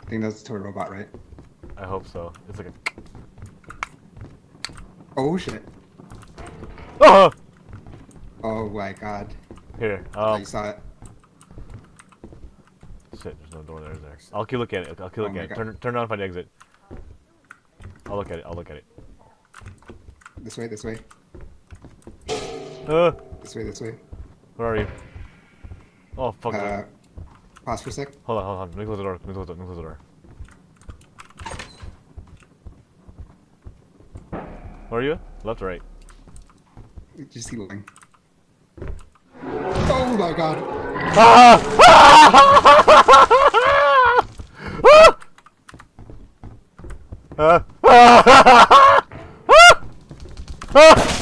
I think that's a toy robot, right? I hope so. It's like a. Oh shit. Oh! Oh my god. Here. I saw it. Shit, there's no door there, is there? I'll keep looking at it. I'll keep looking at it. Turn around and find the exit. I'll look at it. I'll look at it. This way, this way. This way, this way. Where are you? Oh, fuck. Pause for a sec. Hold on, hold on. Let me close the door. Let me close the door. Where are you? Left or right? Just keep looking. Oh my god. Ah!